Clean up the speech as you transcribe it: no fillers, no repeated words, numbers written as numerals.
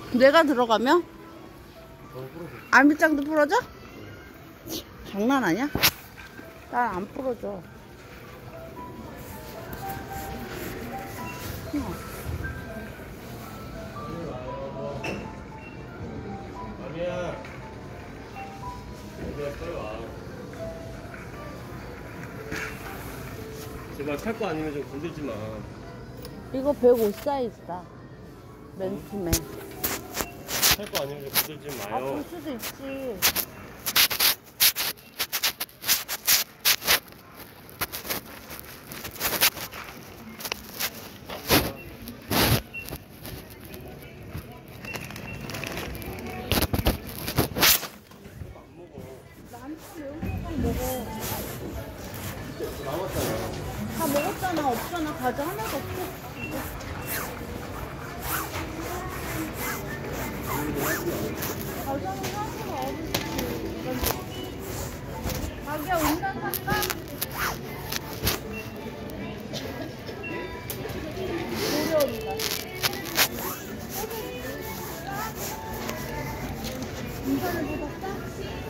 내가 들어가면? 알미장도 부러져? 장난 아니야? 난 안 부러져. 아니야. 빨리 와. 제발 살 거 아니면 좀 건들지 마. 이거 105 사이즈다. 맨투맨. 살 거 아니면 좀 건들지 마요. 아플 수도 있지. 남았잖아. 다 먹었잖아. 없잖아. 과자 하나도 없어. 과자는 하나도 없어. 자기야 운전 살까? 어려운다. 운전을 해봤어?